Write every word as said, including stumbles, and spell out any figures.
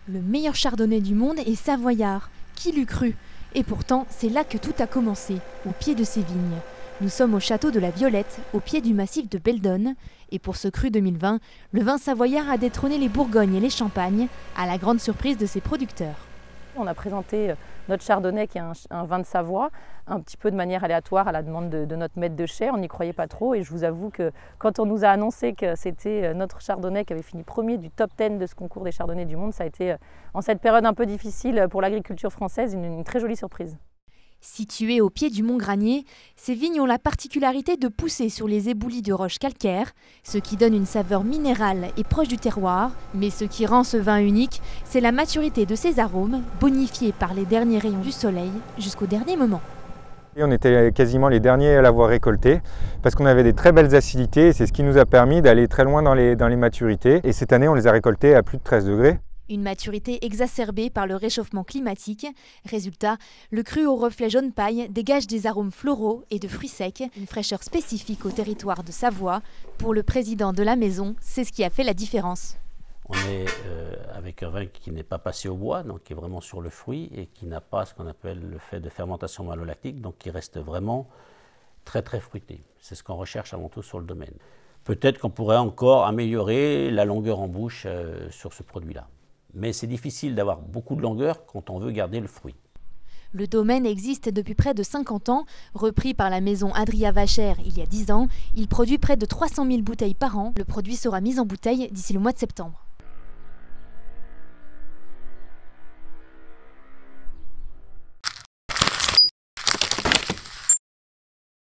Le meilleur chardonnay du monde est savoyard. Qui l'eût cru? Et pourtant, c'est là que tout a commencé, au pied de ces vignes. Nous sommes au château de la Violette, au pied du massif de Beldonne. Et pour ce cru deux mille vingt, le vin savoyard a détrôné les Bourgognes et les Champagnes, à la grande surprise de ses producteurs. On a présenté notre chardonnay qui est un, un vin de Savoie, un petit peu de manière aléatoire à la demande de, de notre maître de chai. On n'y croyait pas trop et je vous avoue que quand on nous a annoncé que c'était notre chardonnay qui avait fini premier du top dix de ce concours des chardonnays du monde, ça a été, en cette période un peu difficile pour l'agriculture française, une, une très jolie surprise. Situés au pied du Mont Granier, ces vignes ont la particularité de pousser sur les éboulis de roches calcaires, ce qui donne une saveur minérale et proche du terroir. Mais ce qui rend ce vin unique, c'est la maturité de ses arômes, bonifiés par les derniers rayons du soleil jusqu'au dernier moment. Et on était quasiment les derniers à l'avoir récolté parce qu'on avait des très belles acidités et c'est ce qui nous a permis d'aller très loin dans les, dans les maturités. Et cette année, on les a récoltés à plus de treize degrés. Une maturité exacerbée par le réchauffement climatique. Résultat, le cru au reflet jaune paille dégage des arômes floraux et de fruits secs, une fraîcheur spécifique au territoire de Savoie. Pour le président de la maison, c'est ce qui a fait la différence. On est euh, avec un vin qui n'est pas passé au bois, donc qui est vraiment sur le fruit et qui n'a pas ce qu'on appelle le fait de fermentation malolactique, donc qui reste vraiment très très fruité. C'est ce qu'on recherche avant tout sur le domaine. Peut-être qu'on pourrait encore améliorer la longueur en bouche euh, sur ce produit-là. Mais c'est difficile d'avoir beaucoup de longueur quand on veut garder le fruit. Le domaine existe depuis près de cinquante ans. Repris par la maison Adria Vacher il y a dix ans, il produit près de trois cent mille bouteilles par an. Le produit sera mis en bouteille d'ici le mois de septembre.